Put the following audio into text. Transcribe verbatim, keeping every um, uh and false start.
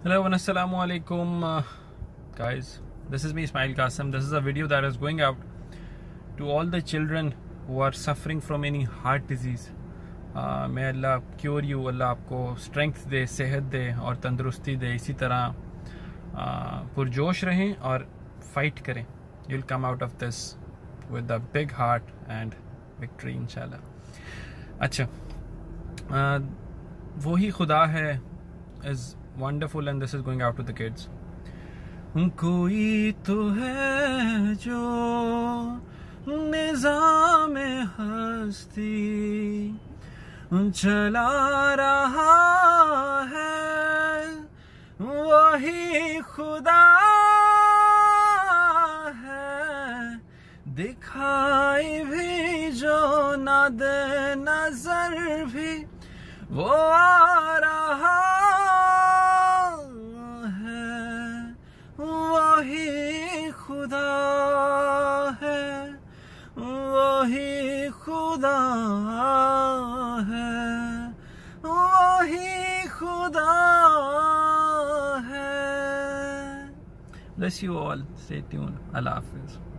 Hello and assalamu alaikum, uh, guys. This is me, Ismail Qasim. This is a video that is going out to all the children who are suffering from any heart disease. uh, may Allah cure you, Allah आपको strength दे, सेहत दे और तंदुरुस्ती दे. इसी तरह uh, पुरजोश रहें और fight करें. You'll come out of this with a big heart and victory inshallah. अच्छा, uh, वही खुदा है is wonderful and this is going out to the kids. कोई तो है जो निज़ाम हस्ती चला रहा है, वही खुदा है, दिखाई भी जो ना दे नजर भी वो आ रहा है, वही खुदा है, वही खुदा है, वही खुदा है. Bless you all. Stay tuned. Allah Hafiz.